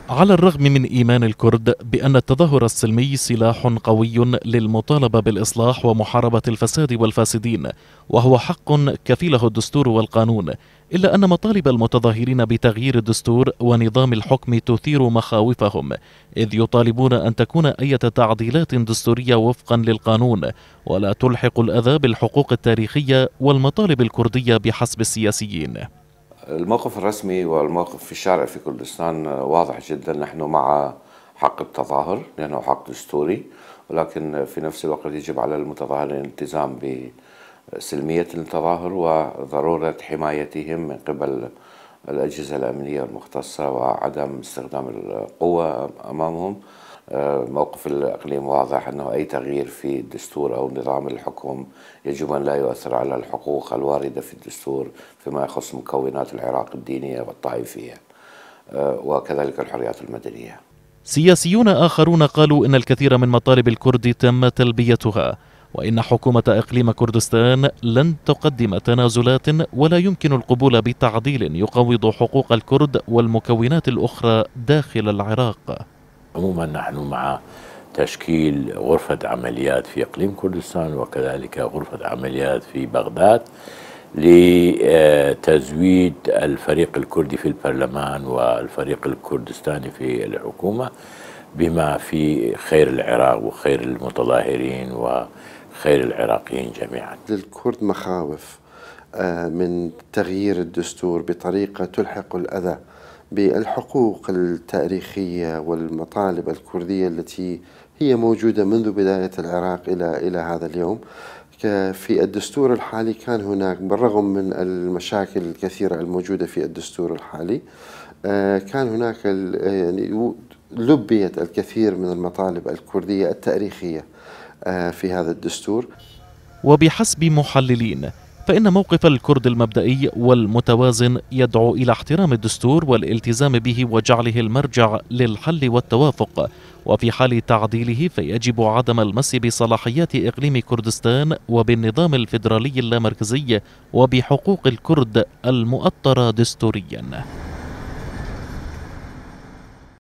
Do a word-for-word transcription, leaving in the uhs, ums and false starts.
على الرغم من إيمان الكرد بأن التظاهر السلمي سلاح قوي للمطالبة بالإصلاح ومحاربة الفساد والفاسدين، وهو حق كفيله الدستور والقانون، إلا أن مطالب المتظاهرين بتغيير الدستور ونظام الحكم تثير مخاوفهم، إذ يطالبون أن تكون أي تعديلات دستورية وفقا للقانون ولا تلحق الأذى بالحقوق التاريخية والمطالب الكردية بحسب السياسيين. الموقف الرسمي والموقف في الشارع في كردستان واضح جدا. نحن مع حق التظاهر لأنه حق دستوري، ولكن في نفس الوقت يجب على المتظاهرين الالتزام بسلمية التظاهر وضرورة حمايتهم من قبل الأجهزة الأمنية المختصة وعدم استخدام القوة أمامهم. موقف الإقليم واضح أنه أي تغيير في الدستور أو نظام الحكم يجب أن لا يؤثر على الحقوق الواردة في الدستور فيما يخص مكونات العراق الدينية والطائفية وكذلك الحريات المدنية. سياسيون آخرون قالوا إن الكثير من مطالب الكرد تم تلبيتها، وإن حكومة إقليم كردستان لن تقدم تنازلات ولا يمكن القبول بتعديل يقوض حقوق الكرد والمكونات الأخرى داخل العراق. عموما نحن مع تشكيل غرفة عمليات في إقليم كردستان وكذلك غرفة عمليات في بغداد لتزويد الفريق الكردي في البرلمان والفريق الكردستاني في الحكومة بما في خير العراق وخير المتظاهرين وخير العراقيين جميعا. للكرد مخاوف من تغيير الدستور بطريقة تلحق الأذى بالحقوق التاريخية والمطالب الكردية التي هي موجودة منذ بداية العراق إلى إلى هذا اليوم. في الدستور الحالي كان هناك بالرغم من المشاكل الكثيرة الموجودة في الدستور الحالي كان هناك يعني لبيت الكثير من المطالب الكردية التاريخية في هذا الدستور. وبحسب محللين فإن موقف الكرد المبدئي والمتوازن يدعو إلى احترام الدستور والالتزام به وجعله المرجع للحل والتوافق، وفي حال تعديله فيجب عدم المس بصلاحيات إقليم كردستان وبالنظام الفيدرالي اللامركزي وبحقوق الكرد المؤطرة دستوريا.